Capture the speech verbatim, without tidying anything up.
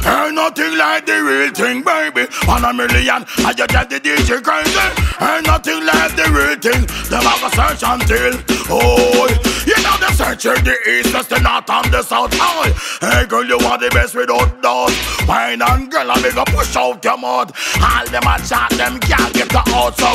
Ain't nothing like the real thing, baby. On a million, and you tell the D J crazy. Ain't nothing like the real thing. Them have a search until, oh, you know the search in the east, west, the north, and the south. Oh, hey girl, you want the best without doubt. Wine and girl, I make a push out your mouth. All them a chat, them can't get the out. So